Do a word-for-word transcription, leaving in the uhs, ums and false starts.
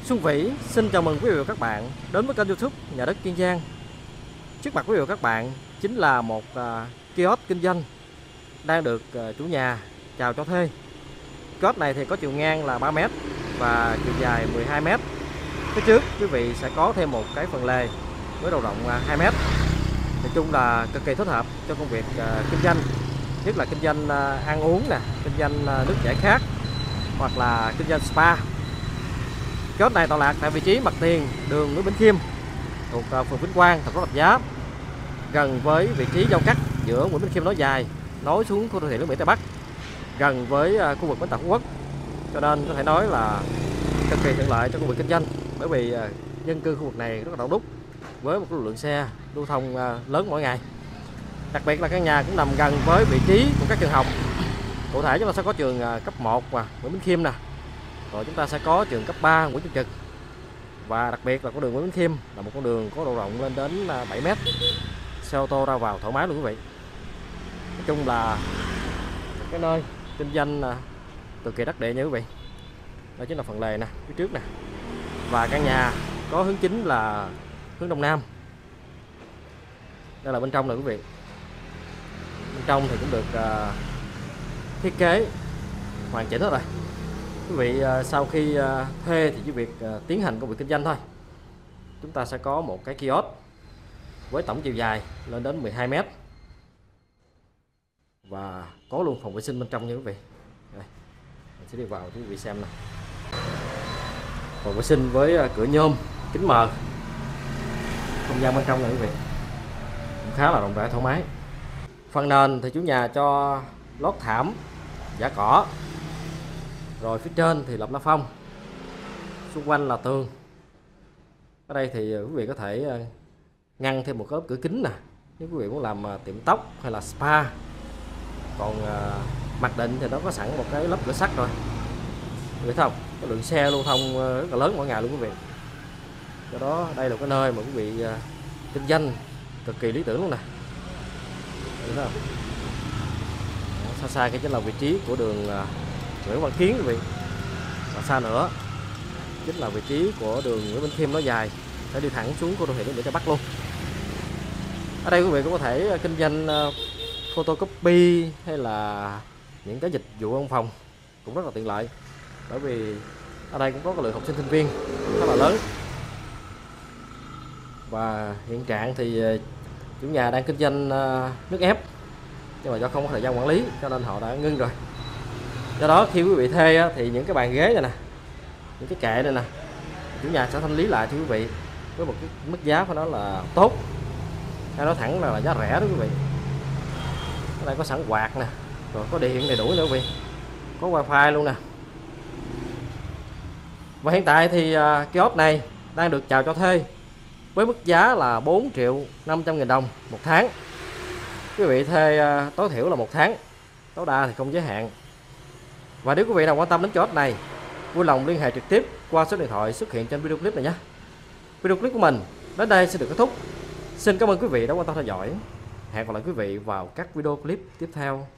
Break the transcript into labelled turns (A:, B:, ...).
A: Xuân Vĩ xin chào mừng quý vị và các bạn đến với kênh YouTube Nhà đất Kiên Giang. Trước mặt quý vị và các bạn chính là một uh, kiosk kinh doanh đang được uh, chủ nhà chào cho thuê. Kiosk này thì có chiều ngang là ba mét và chiều dài mười hai mét. Phía trước quý vị sẽ có thêm một cái phần lề với độ rộng uh, hai mét. Nói chung là cực kỳ thích hợp cho công việc uh, kinh doanh, nhất là kinh doanh uh, ăn uống nè, kinh doanh uh, nước giải khát hoặc là kinh doanh spa. Kiosk này tọa lạc tại vị trí mặt tiền đường Nguyễn Bỉnh Khiêm thuộc phường Vĩnh Quang, thành phố Rạch Giá, gần với vị trí giao cắt giữa Nguyễn Bỉnh Khiêm nối dài nối xuống khu đô thị nước Mỹ Tây Bắc, gần với khu vực bến tàu Phú Quốc, cho nên có thể nói là cực kỳ thuận lợi cho công việc kinh doanh, bởi vì dân cư khu vực này rất là đông đúc với một lưu lượng xe lưu thông lớn mỗi ngày. Đặc biệt là căn nhà cũng nằm gần với vị trí của các trường học. Cụ thể chúng ta sẽ có trường cấp một và Nguyễn Bỉnh Khiêm nè, rồi chúng ta sẽ có trường cấp ba Nguyễn Trung Trực, và đặc biệt là con đường Nguyễn Bỉnh Khiêm là một con đường có độ rộng lên đến bảy mét, xe ô tô ra vào thoải mái luôn quý vị. Nói chung là cái nơi kinh doanh cực kỳ đắc địa nha quý vị. Đó chính là phần lề nè, phía trước nè, và căn nhà có hướng chính là hướng đông nam. Đây là bên trong này quý vị. Bên trong thì cũng được uh, thiết kế hoàn chỉnh hết rồi. Quý vị sau khi thuê thì chỉ việc tiến hành công việc kinh doanh thôi. Chúng ta sẽ có một cái kiosk với tổng chiều dài lên đến mười hai mét và có luôn phòng vệ sinh bên trong nha quý vị. Đây, mình sẽ đi vào cho quý vị xem nè. Phòng vệ sinh với cửa nhôm, kính mờ. Không gian bên trong này quý vị cũng khá là rộng rãi thoải mái. Phần nền thì chủ nhà cho lót thảm giả cỏ. Rồi phía trên thì lợp la phong, xung quanh là tường. Ở đây thì quý vị có thể ngăn thêm một cái lớp cửa kính nè, nếu quý vị muốn làm tiệm tóc hay là spa. Còn mặt định thì nó có sẵn một cái lớp cửa sắt rồi, quý vị thấy không? Cái lượng xe lưu thông rất là lớn mỗi ngày luôn quý vị. Do đó đây là cái nơi mà quý vị kinh doanh cực kỳ lý tưởng luôn nè. Thấy không? Xa xa cái chính là vị trí của đường Nguyễn Văn Kiến quý vị, và xa nữa chính là vị trí của đường Nguyễn Bỉnh Khiêm nối dài để đi thẳng xuống khu đô thị nước Mỹ Tây Bắc luôn. Ở đây quý vị cũng có thể kinh doanh photocopy hay là những cái dịch vụ văn phòng cũng rất là tiện lợi, bởi vì ở đây cũng có cái lượng học sinh sinh viên khá là lớn. Và hiện trạng thì chủ nhà đang kinh doanh nước ép, nhưng mà do không có thời gian quản lý cho nên họ đã ngưng rồi. Do đó khi quý vị thuê thì những cái bàn ghế này nè, những cái kệ này nè, chủ nhà sẽ thanh lý lại cho quý vị với một cái mức giá phải nói là tốt, hay nói thẳng là, là giá rẻ đó quý vị. Ở đây có sẵn quạt nè, rồi có điện đầy đủ nữa quý vị, có wifi luôn nè. Và hiện tại thì uh, kiosk này đang được chào cho thuê với mức giá là bốn triệu năm trăm nghìn đồng một tháng. Quý vị thuê uh, tối thiểu là một tháng, tối đa thì không giới hạn. Và nếu quý vị nào quan tâm đến kiosk này, vui lòng liên hệ trực tiếp qua số điện thoại xuất hiện trên video clip này nhé. Video clip của mình đến đây sẽ được kết thúc. Xin cảm ơn quý vị đã quan tâm theo dõi. Hẹn gặp lại quý vị vào các video clip tiếp theo.